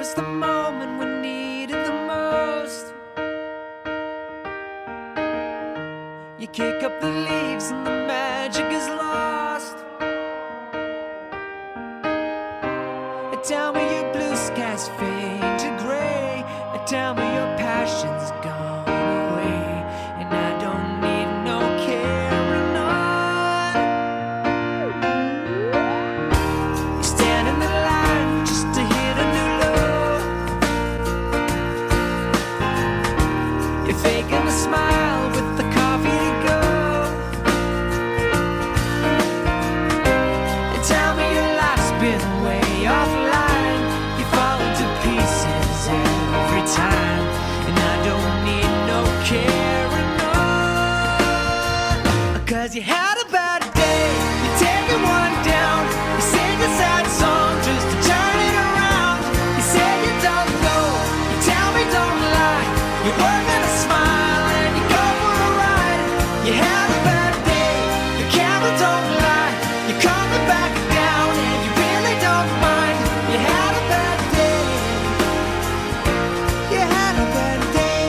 was the moment we needed the most. You kick up the leaves and the magic is lost. Tell me your blue skies fade to gray. Tell me your passion's gone away, and I don't need no carrying on. You stand in the line just to hit a new low. You're faking a smile with the coffee to go. And tell me your life's been way offline. You fall into pieces every time, and I don't need no carrying on. Cause you had a bad day, you're taking one down. You sing a sad song just to turn it around. You say you don't know, you tell me don't lie. You're working a smile and you go for a ride. You had a bad day, the camera don't lie. You're coming back down and you really don't mind. You had a bad day, you had a bad day.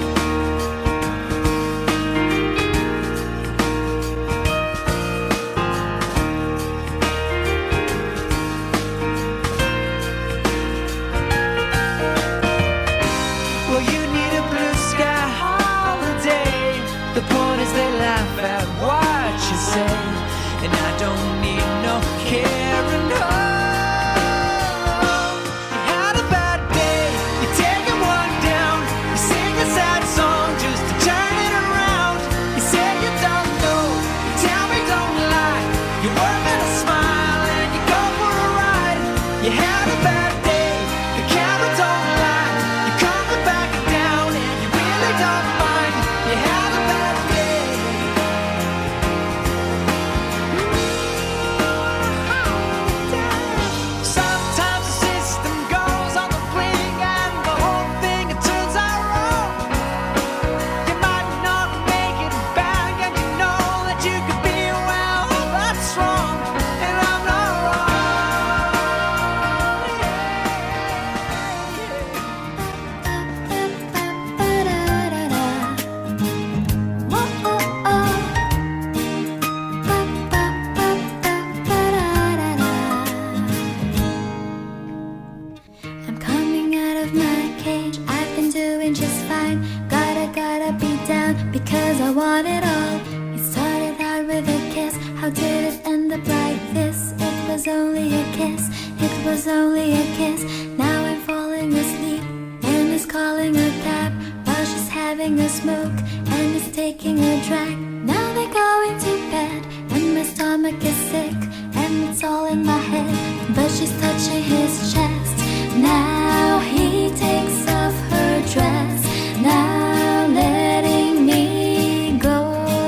Well, you need a blue sky holiday. The point is they laugh at what you say, and I don't need no carrying on. You had a bad day, you're taking one down. You sing a sad song just to turn it around. You say you don't know, you tell me don't lie. You're working a smile and you go for a ride. You had a bad day, the camera don't lie. You're coming back down and you really don't mind. You had a bad day. Sometimes the system goes on the blink and the whole thing it turns out wrong. You might not make it back and you know that you could be well, that's wrong, and I'm not I'm coming out of my cage. I've been doing just fine. Gotta be down because I want it all. It started out with a kiss. How did it end up like this? It was only a kiss. It was only a kiss. Now I'm falling asleep and he's calling a cab while she's having a smoke and he's taking a drag. Now they're going to bed and my stomach is sick and it's all in my head. But she's touching his chest. Now he takes off her dress. Now letting me go.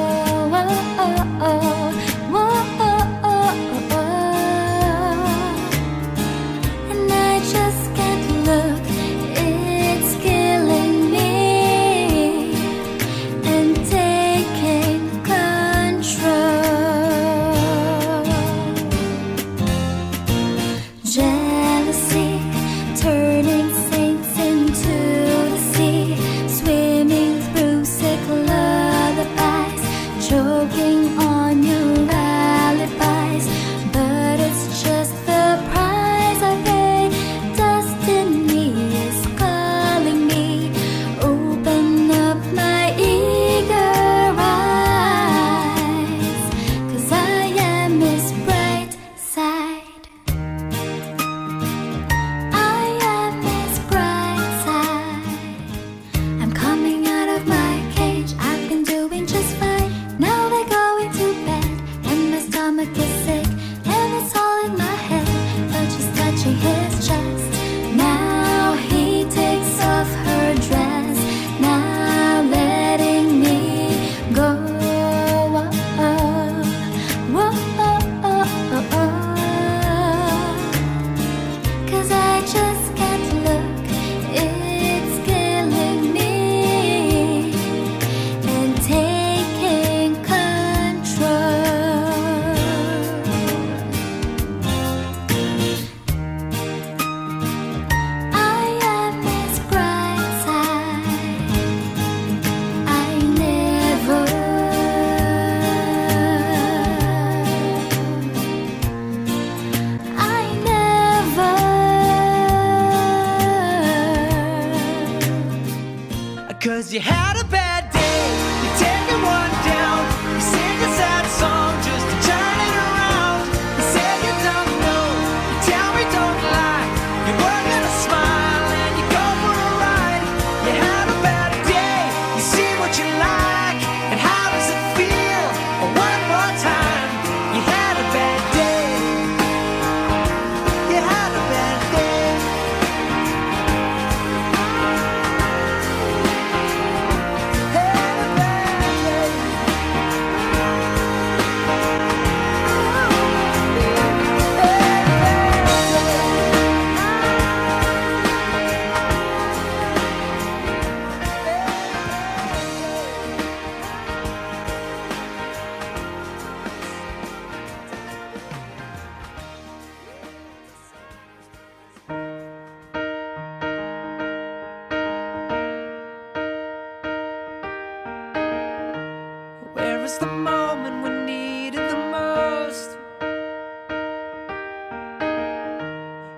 And I just can't look. It's killing me and taking control. Jealousy turns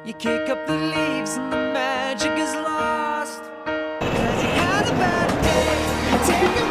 You kick up the leaves and the magic is lost. 'Cause you had a bad day, you take it